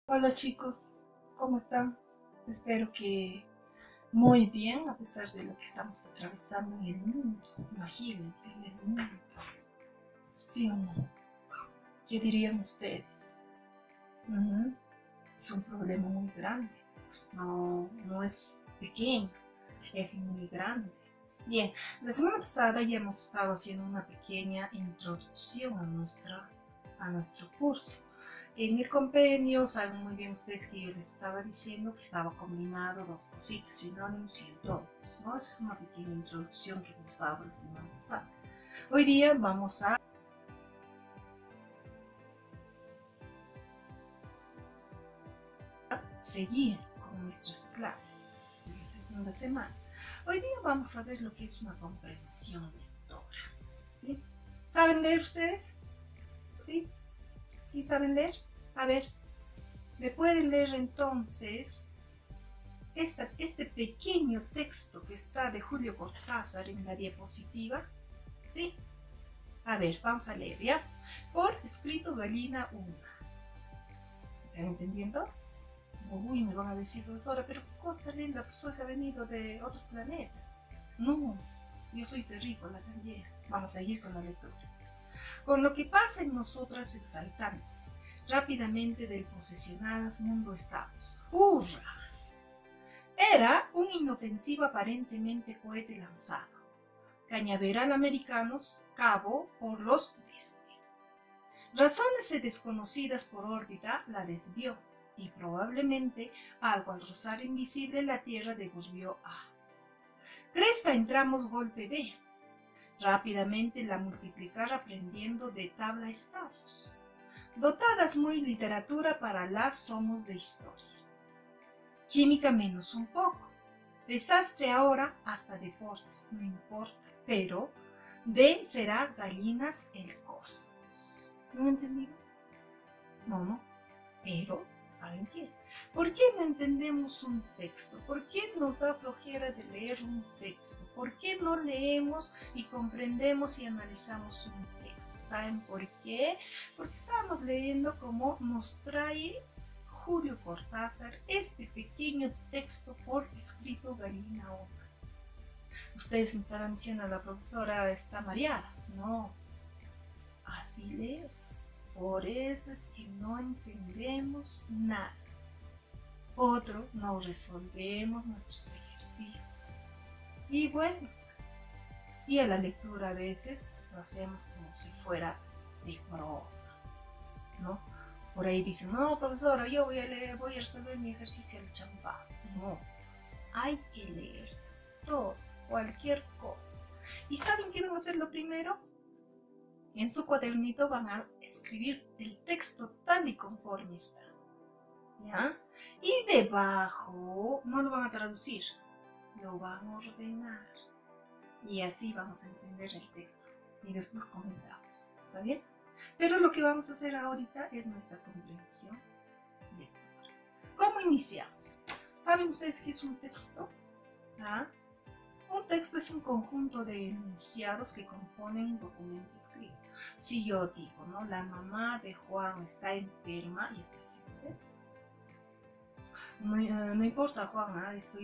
Hola chicos, ¿cómo están? Espero que muy bien a pesar de lo que estamos atravesando en el mundo. Imagínense en el mundo, ¿sí o no? ¿Qué dirían ustedes? Ujú. Es un problema muy grande. No es pequeño, es muy grande. Bien, la semana pasada ya hemos estado haciendo una pequeña introducción a nuestro curso. En el compendio saben muy bien ustedes que yo les estaba diciendo que estaba combinado dos cositas, sinónimos y antónimos, ¿no? Esa es una pequeña introducción que hemos dado la semana pasada. Hoy día vamos a seguir con nuestras clases de la segunda semana. Hoy día vamos a ver lo que es una comprensión lectora, ¿sí? ¿Saben leer ustedes? ¿Sí? ¿Sí saben leer? A ver, ¿me pueden leer entonces este pequeño texto que está de Julio Cortázar en la diapositiva? ¿Sí? A ver, vamos a leer, ¿ya? Por escrito Gallina 1. ¿Están entendiendo? Uy, me van a decir, profesora, pero qué cosa linda, pues hoy ha venido de otro planeta. No, yo soy terrícola también. Vamos a seguir con la lectura. Con lo que pasa en nosotras exaltante, rápidamente del posesionadas mundo estamos. ¡Hurra! Era un inofensivo aparentemente cohete lanzado. Cañaveral americanos, cabo por los desde. Razones desconocidas por órbita la desvió y probablemente algo al rozar invisible la Tierra devolvió a. Cresta entramos golpe de. Rápidamente la multiplicar aprendiendo de tabla estamos. Dotadas muy literatura para las somos de historia. Química menos un poco. Desastre ahora hasta deportes, no importa, pero de será gallinas el cosmos. ¿No entendido? No, pero ¿saben qué? ¿Por qué no entendemos un texto? ¿Por qué nos da flojera de leer un texto? ¿Por qué no leemos y comprendemos y analizamos un texto? ¿Saben por qué? Porque estamos leyendo como nos trae Julio Cortázar este pequeño texto por escrito Gallina 1. Ustedes me estarán diciendo, la profesora está mareada. No, así leemos. Por eso es que no entendemos nada. Otro, no resolvemos nuestros ejercicios. Y bueno, pues, y a la lectura a veces lo hacemos como si fuera de broma, ¿no? Por ahí dicen, no, profesora, yo voy a resolver mi ejercicio al champazo. No, hay que leer todo, cualquier cosa. ¿Y saben qué van a hacer lo primero? En su cuadernito van a escribir el texto tal y conforme está, ¿ya? Y debajo no lo van a traducir, lo van a ordenar. Y así vamos a entender el texto. Y después comentamos, ¿está bien? Pero lo que vamos a hacer ahorita es nuestra comprensión lectora. ¿Cómo iniciamos? ¿Saben ustedes qué es un texto? ¿Ah? Un texto es un conjunto de enunciados que componen un documento escrito. Si yo digo, ¿no? La mamá de Juan está enferma y estoy diciendo esto. No importa, Juan,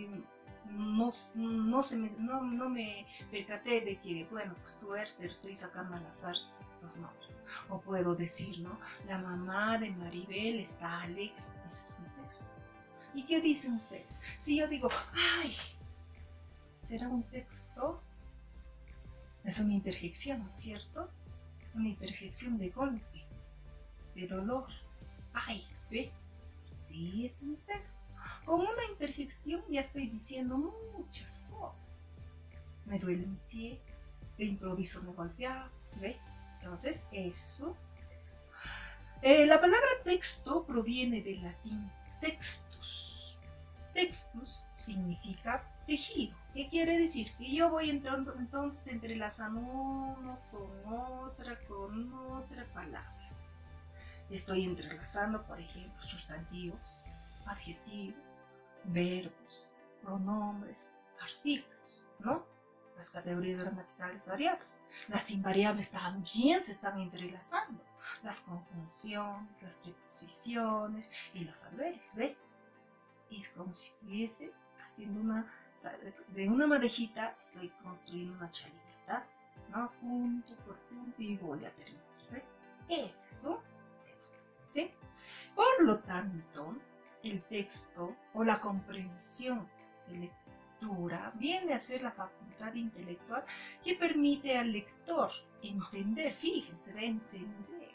no me percaté de que, bueno, pues tú eres, pero estoy sacando al azar los nombres. O puedo decir, ¿no? La mamá de Maribel está alegre. Ese es un texto. ¿Y qué dicen ustedes? Si yo digo, ay, ¿será un texto? Es una interjección, ¿cierto? Una interjección de golpe, de dolor. Ay, ¿ve? Sí, es un texto. Con una interjección ya estoy diciendo muchas cosas. Me duele mi pie, de improviso me golpeaba, ¿ve? Entonces, eso es un texto. La palabra texto proviene del latín textus. Textus significa tejido. ¿Qué quiere decir? Que yo voy entonces entrelazando uno con otra palabra. Estoy entrelazando, por ejemplo, sustantivos, adjetivos, verbos, pronombres, artículos, ¿no? Las categorías gramaticales variables. Las invariables también se están entrelazando. las conjunciones, las preposiciones y los adverbios, ¿ve? Es como si estuviese haciendo de una madejita estoy construyendo una chalinita, ¿no? Punto por punto y voy a terminar, ¿ve? Ese es un texto, ¿sí? Por lo tanto, el texto o la comprensión de lectura viene a ser la facultad intelectual que permite al lector entender, fíjense, de entender.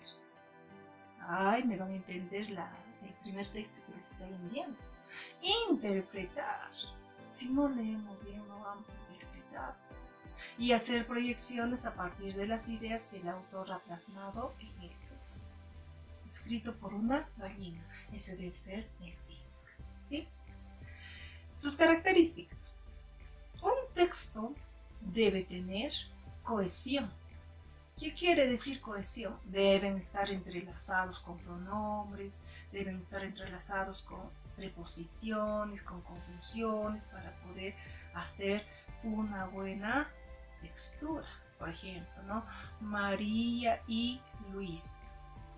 Ay, me van a entender el primer texto que les estoy enviando. Interpretar. Si no leemos bien, no vamos a interpretar. Y hacer proyecciones a partir de las ideas que el autor ha plasmado en el texto. Escrito por una gallina. Ese debe ser el título, ¿sí? Sus características. Un texto debe tener cohesión. ¿Qué quiere decir cohesión? Deben estar entrelazados con pronombres, deben estar entrelazados con preposiciones, con conjunciones para poder hacer una buena textura. Por ejemplo, ¿no? María y Luis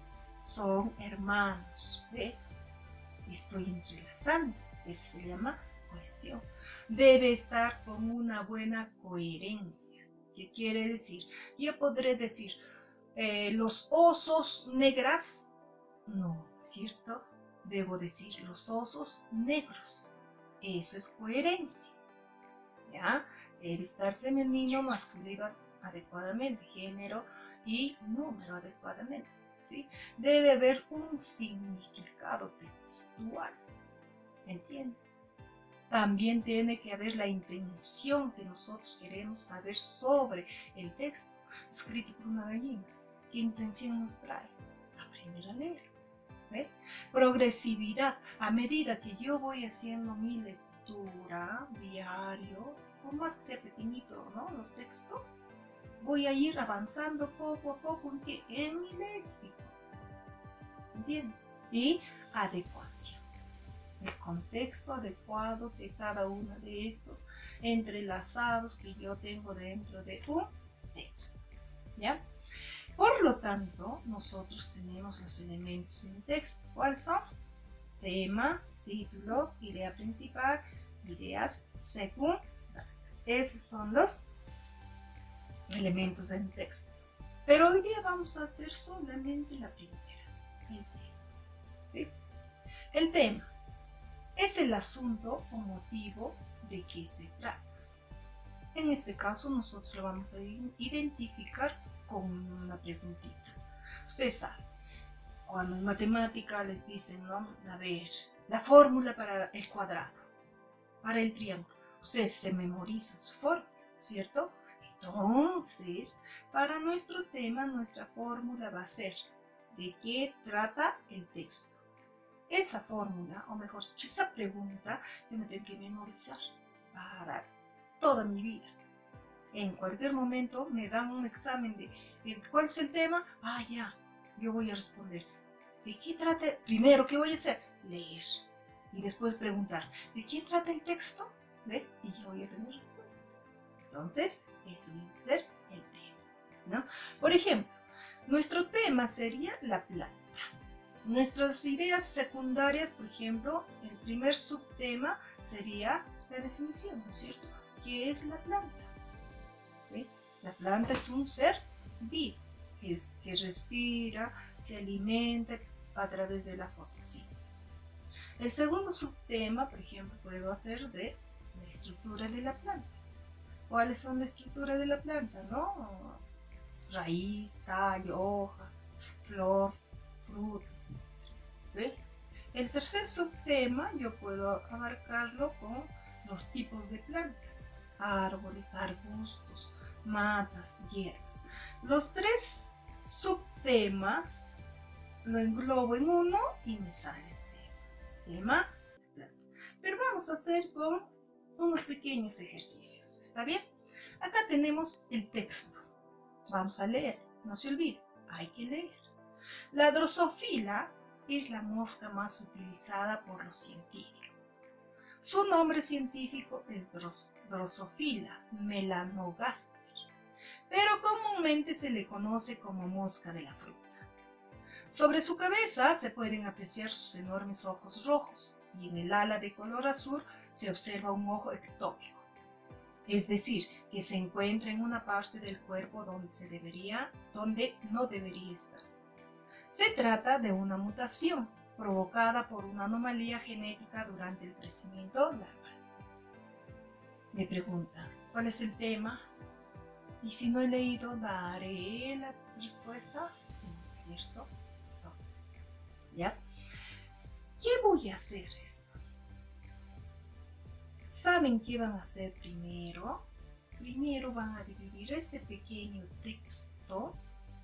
son hermanos, ¿ve? Estoy entrelazando, eso se llama cohesión. Debe estar con una buena coherencia. ¿Qué quiere decir? Yo podré decir, los osos negras, no, ¿cierto? Debo decir los osos negros. Eso es coherencia, ¿ya? Debe estar femenino, masculino adecuadamente, género y número adecuadamente, ¿sí? Debe haber un significado textual, ¿entiendes? También tiene que haber la intención que nosotros queremos saber sobre el texto escrito por una gallina. ¿Qué intención nos trae? Aprender a leer. ¿Ve? Progresividad. A medida que yo voy haciendo mi lectura diario, por más que sea pequeñito, ¿no? Los textos, voy a ir avanzando poco a poco en mi léxico. ¿Entienden? Y adecuación. El contexto adecuado de cada uno de estos entrelazados que yo tengo dentro de un texto, ¿ya? Por lo tanto, nosotros tenemos los elementos en el texto. ¿Cuáles son? Tema, título, idea principal, ideas secundarias. Esos son los elementos del texto. Pero hoy día vamos a hacer solamente la primera, el tema, ¿sí? El tema es el asunto o motivo de que se trata. En este caso nosotros lo vamos a identificar con una preguntita. Ustedes saben, cuando en matemática les dicen, ¿no? A ver, la fórmula para el cuadrado, para el triángulo. Ustedes se memorizan su fórmula, ¿cierto? Entonces, para nuestro tema, nuestra fórmula va a ser ¿de qué trata el texto? Esa fórmula, o mejor dicho, esa pregunta, yo me tengo que memorizar para toda mi vida. En cualquier momento me dan un examen de ¿cuál es el tema? Ah, ya, yo voy a responder. ¿De qué trata? Primero, ¿qué voy a hacer? Leer. Y después preguntar, ¿de qué trata el texto? ¿Ve? Y ya voy a tener respuesta. Entonces, eso viene a ser el tema, ¿no? Por ejemplo, nuestro tema sería la planta. Nuestras ideas secundarias, por ejemplo, el primer subtema sería la definición, ¿no es cierto? ¿Qué es la planta? ¿Sí? La planta es un ser vivo, que respira, se alimenta a través de la fotosíntesis. El segundo subtema, por ejemplo, puedo hacer de la estructura de la planta. ¿Cuáles son la estructura de la planta? ¿No? Raíz, tallo, hoja, flor, fruta. ¿Ve? El tercer subtema yo puedo abarcarlo con los tipos de plantas, árboles, arbustos, matas, hierbas. Los tres subtemas lo englobo en uno y me sale el tema planta. Pero vamos a hacer con unos pequeños ejercicios, ¿está bien? Acá tenemos el texto. Vamos a leer, no se olvide, hay que leer. La drosófila es la mosca más utilizada por los científicos. Su nombre científico es Drosophila melanogaster, pero comúnmente se le conoce como mosca de la fruta. Sobre su cabeza se pueden apreciar sus enormes ojos rojos y en el ala de color azul se observa un ojo ectópico, es decir, que se encuentra en una parte del cuerpo donde no debería estar. Se trata de una mutación provocada por una anomalía genética durante el crecimiento larval. Me preguntan, ¿cuál es el tema? Y si no he leído, daré la respuesta, ¿cierto? Entonces, ¿ya? ¿Qué voy a hacer esto? ¿Saben qué van a hacer primero? Primero van a dividir este pequeño texto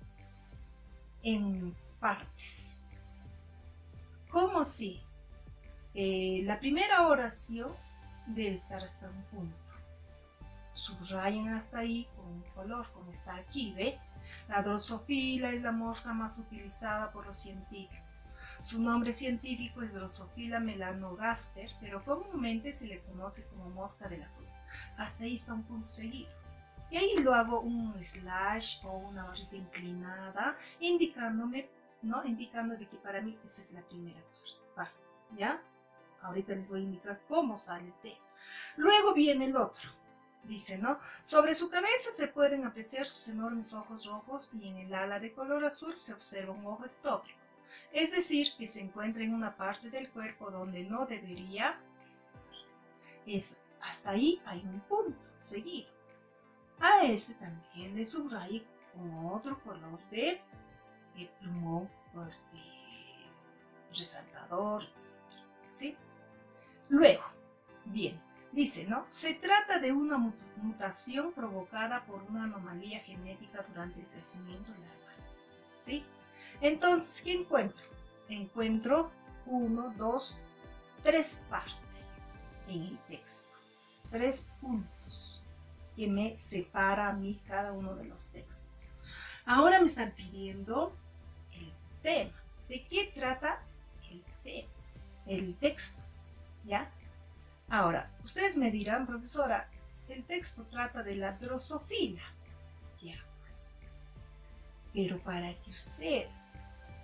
en partes. Como si la primera oración debe estar hasta un punto. Subrayen hasta ahí con un color, como está aquí, ¿ve? La Drosophila es la mosca más utilizada por los científicos. Su nombre científico es Drosophila melanogaster, pero comúnmente se le conoce como mosca de la fruta. Hasta ahí está un punto seguido. Y ahí lo hago un slash o una barrita inclinada, indicando de que para mí esa es la primera parte, ¿ya? Ahorita les voy a indicar cómo sale el tema. Luego viene el otro. Dice, ¿no? Sobre su cabeza se pueden apreciar sus enormes ojos rojos y en el ala de color azul se observa un ojo ectópico, es decir, que se encuentra en una parte del cuerpo donde no debería estar. Hasta ahí hay un punto seguido. A ese también le subrayo con otro color de plumón, pues, de resaltador, etc. ¿Sí? Luego, bien. Dice, ¿no? Se trata de una mutación provocada por una anomalía genética durante el crecimiento larval, ¿sí? Entonces, ¿qué encuentro? Encuentro 1, 2, 3 partes en el texto. 3 puntos que me separa a mí cada uno de los textos. Ahora me están pidiendo el tema. ¿De qué trata el tema? El texto, ¿ya? Ahora, ustedes me dirán, profesora, el texto trata de la drosofila. Ya, pues. Pero para que ustedes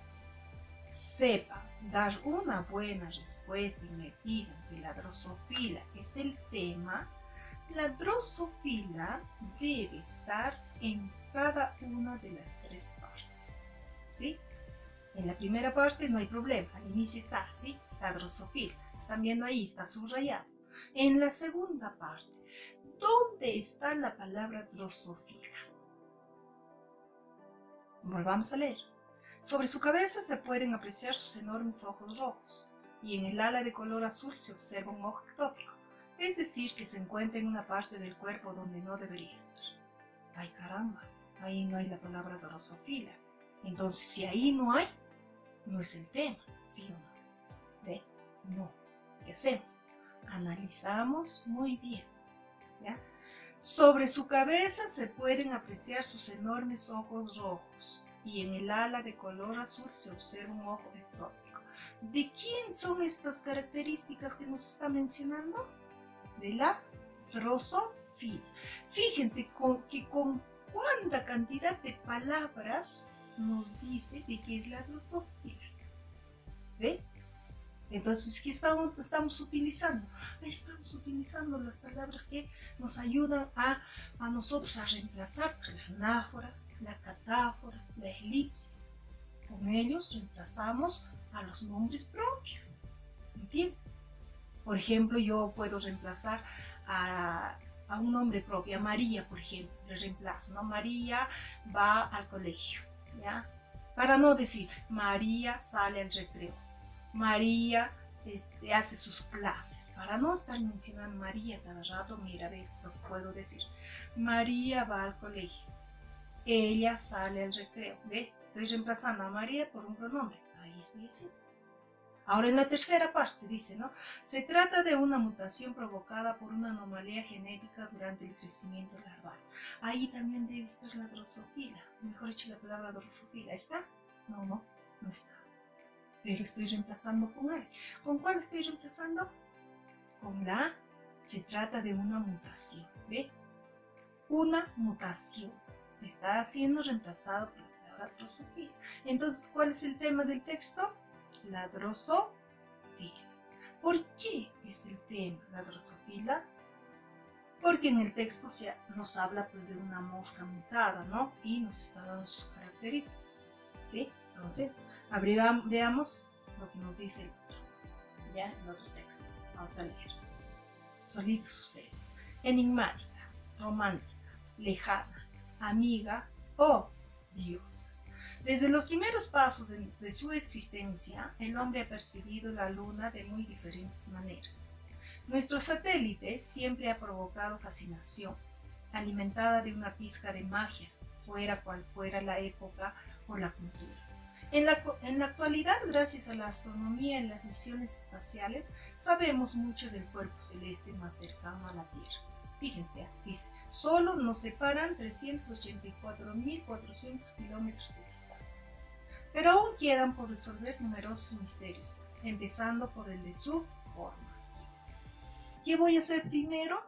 sepan dar una buena respuesta y me digan que la drosofila es el tema, la drosofila debe estar en cada una de las 3 partes, ¿sí? En la primera parte no hay problema, al inicio está, ¿sí? La drosofila. Están viendo ahí, está subrayado. En la segunda parte, ¿dónde está la palabra drosofila? Volvamos a leer. Sobre su cabeza se pueden apreciar sus enormes ojos rojos y en el ala de color azul se observa un ojo ectópico, es decir, que se encuentra en una parte del cuerpo donde no debería estar. ¡Ay, caramba! Ahí no hay la palabra drosofila. Entonces, si ahí no hay, no es el tema, ¿sí o no? ¿Ve? No. ¿Qué hacemos? Analizamos muy bien, ¿ya? Sobre su cabeza se pueden apreciar sus enormes ojos rojos y en el ala de color azul se observa un ojo ectópico. ¿De quién son estas características que nos está mencionando? De la drosofila. Fíjense con cuánta cantidad de palabras nos dice de qué es la drosofila. ¿Ve? Entonces, ¿qué estamos utilizando? Estamos utilizando las palabras que nos ayudan a nosotros a reemplazar la anáfora, la catáfora, la elipsis. Con ellos reemplazamos a los nombres propios. ¿Entienden? Por ejemplo, yo puedo reemplazar a un nombre propio, a María, por ejemplo, le reemplazo, ¿no? María va al colegio, ¿ya? Para no decir, María sale al recreo. María hace sus clases, para no estar mencionando María cada rato. Mira, ve lo que puedo decir. María va al colegio, ella sale al recreo, ve, estoy reemplazando a María por un pronombre, ahí estoy haciendo. Ahora en la tercera parte dice, ¿no? Se trata de una mutación provocada por una anomalía genética durante el crecimiento larval. Ahí también debe estar la drosofila, mejor dicho la palabra drosofila, ¿está? No está. Pero estoy reemplazando con él. ¿Con cuál estoy reemplazando? Con la, se trata de una mutación, ¿ve? Una mutación. Está siendo reemplazado por la la drosofila. Entonces, ¿cuál es el tema del texto? La drosofila. ¿Por qué es el tema la drosofila? Porque en el texto nos habla pues de una mosca mutada, ¿no? Y nos está dando sus características, ¿sí? Entonces, veamos lo que nos dice el otro texto. Vamos a leer. Solitos ustedes. Enigmática, romántica, lejana, amiga o diosa. Desde los primeros pasos de su existencia, el hombre ha percibido la luna de muy diferentes maneras. Nuestro satélite siempre ha provocado fascinación, alimentada de una pizca de magia, fuera cual fuera la época o la cultura. En la actualidad, gracias a la astronomía y las misiones espaciales, sabemos mucho del cuerpo celeste más cercano a la Tierra. Fíjense, dice, solo nos separan 384.400 kilómetros de distancia. Pero aún quedan por resolver numerosos misterios, empezando por el de su formación. ¿Qué voy a hacer primero?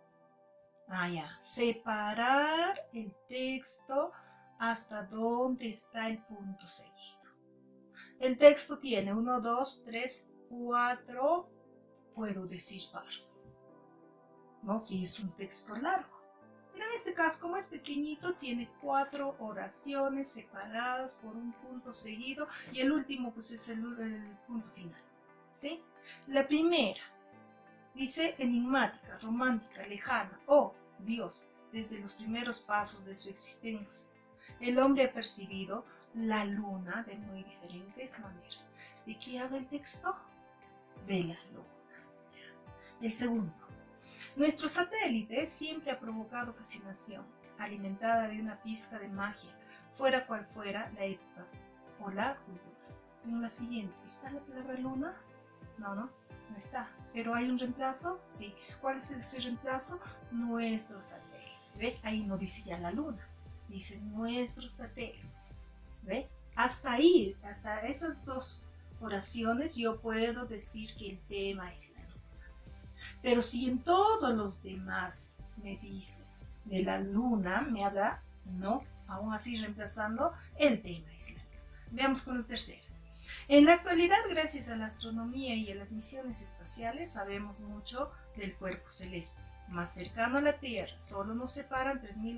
Separar el texto hasta donde está el punto seguido. El texto tiene 1, 2, 3, 4, puedo decir párrafos, ¿no? Si es un texto largo. Pero en este caso, como es pequeñito, tiene 4 oraciones separadas por un punto seguido y el último pues es el punto final, ¿sí? La primera dice enigmática, romántica, lejana o Dios, desde los primeros pasos de su existencia. El hombre ha percibido la luna de muy diferentes maneras. ¿De qué habla el texto? De la luna. El segundo. Nuestro satélite siempre ha provocado fascinación, alimentada de una pizca de magia, fuera cual fuera la época o la cultura. En la siguiente, ¿está la palabra luna? No está. ¿Pero hay un reemplazo? Sí. ¿Cuál es ese reemplazo? Nuestro satélite. ¿Ve? Ahí no dice ya la luna, dice nuestro satélite. ¿Ve? Hasta ahí, hasta esas 2 oraciones yo puedo decir que el tema es la luna. Pero si en todos los demás me dice de la luna, me habla, no, aún así reemplazando, el tema es la luna. Veamos con el tercero. En la actualidad, gracias a la astronomía y a las misiones espaciales, sabemos mucho del cuerpo celeste. Más cercano a la Tierra, solo nos separan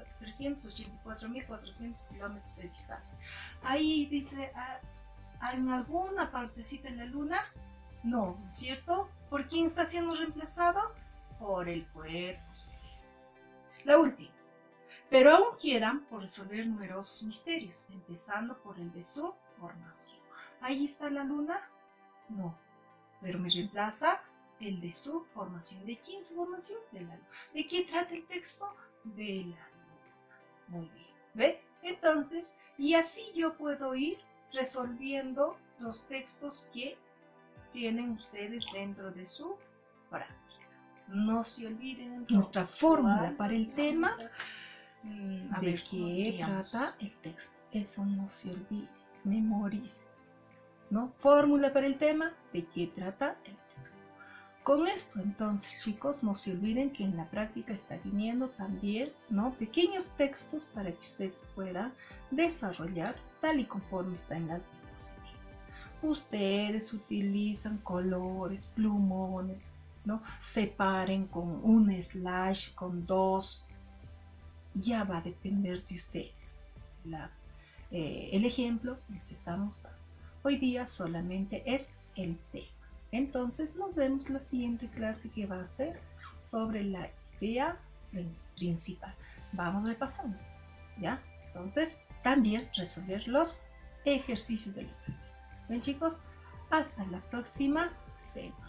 384.400 kilómetros de distancia. Ahí dice, ¿en alguna partecita en la Luna? No, ¿no es cierto? ¿Por quién está siendo reemplazado? Por el cuerpo celeste. La última. Pero aún quedan por resolver numerosos misterios, empezando por el de su formación. ¿Ahí está la Luna? No, pero me reemplaza el de su formación. ¿De quién su formación? De la luna. ¿De qué trata el texto? De la luna. Muy bien. ¿Ve? Entonces, y así yo puedo ir resolviendo los textos que tienen ustedes dentro de su práctica. No se olviden entonces, nuestra fórmula para el tema de qué trata el texto. Eso no se olvide. Memorice. ¿No? Fórmula para el tema de qué trata el texto. Con esto entonces, chicos, no se olviden que en la práctica está viniendo también, ¿no?, pequeños textos para que ustedes puedan desarrollar tal y conforme está en las diapositivas. Ustedes utilizan colores, plumones, ¿no? Separen con un slash, con 2. Ya va a depender de ustedes. El ejemplo les estamos dando. Hoy día solamente es el tema. Entonces nos vemos la siguiente clase, que va a ser sobre la idea principal. Vamos repasando, ¿ya? Entonces también resolver los ejercicios de la práctica. Bien, chicos, hasta la próxima semana.